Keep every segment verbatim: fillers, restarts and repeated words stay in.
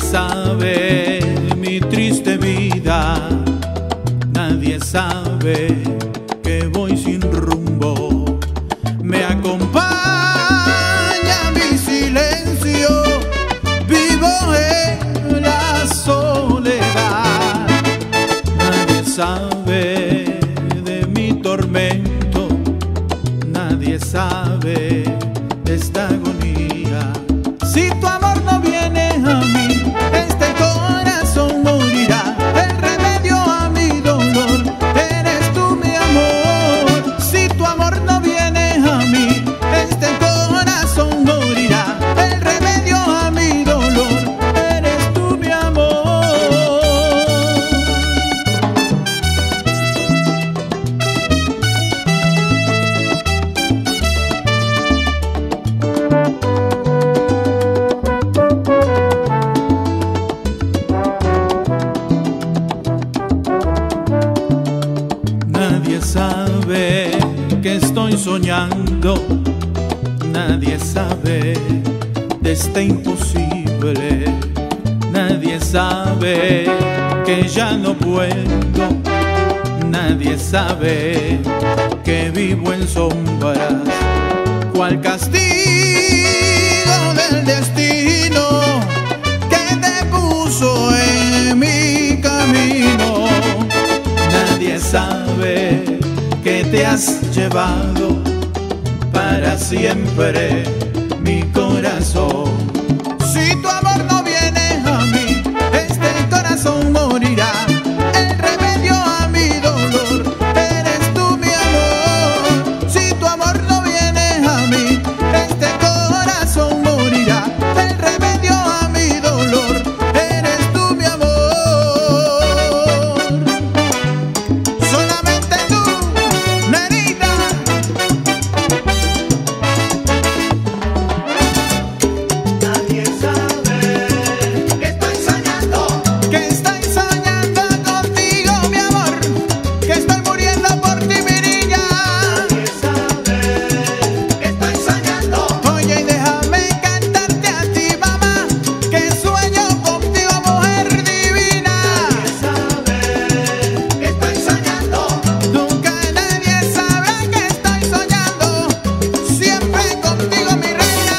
sabe mi triste vida, nadie sabe que voy sin rumbo. Me acompaña mi silencio, vivo en la soledad. Nadie sabe de mi tormento, nadie sabe de esta agonía. Si tu amor no viene a mí, este corazón morirá. El remedio a mi dolor eres tú, mi amor. Si tu amor no viene a mí, este corazón morirá. El remedio a mi dolor eres tú, mi amor. Nadie sabe que estoy soñando, nadie sabe de este imposible, nadie sabe que ya no puedo, nadie sabe que vivo en sombras, cual castigo del destino que te puso en mi camino. Nadie sabe que te has llevado para siempre mi corazón. Si tu amor no viene a mí, este corazón morirá. El remedio a mi dolor eres tú, mi amor. Si tu amor no viene a mí, este corazón morirá. El remedio a mi dolor eres tú, mi amor. Solamente tú, nenita. Nadie sabe que estoy soñando, que estoy soñando contigo, mi amor, que estoy muriendo por ti, mi niña. Nadie sabe que estoy soñando. Oye, y déjame cantarte a ti, mamá, que sueño contigo, mujer divina. Nadie sabe que estoy soñando. Nunca nadie sabe que estoy soñando, siempre contigo, mi reina.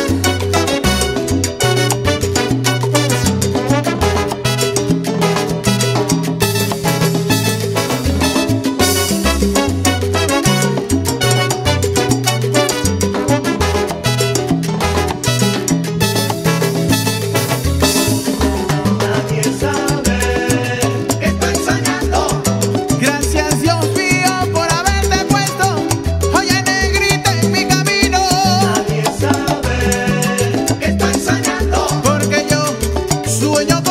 Nadie sabe que estoy soñando. Gracias, Dios mío, por haberte puesto, oye, negrita, en mi camino. Nadie sabe que estoy soñando, porque yo sueño